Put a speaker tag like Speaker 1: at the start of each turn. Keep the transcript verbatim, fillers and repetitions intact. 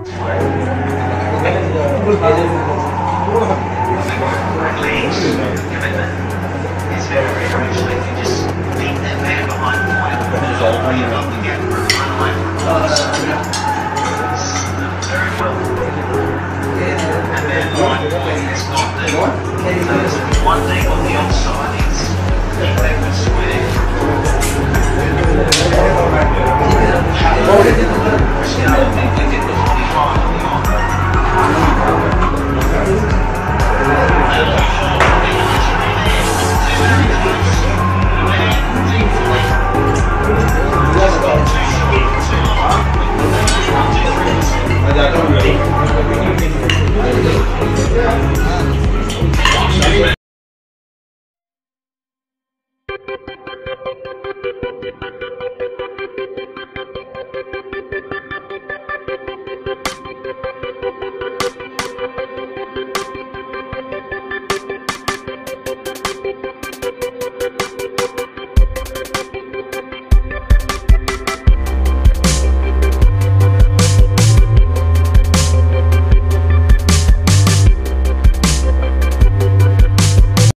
Speaker 1: Legs, commitment is very, very much like you just beat that man behind the point. You've got the gap for a run away from cross. Very well. And then line point has got the there's one deep on the offside. He's kicked back the square. Cristiano,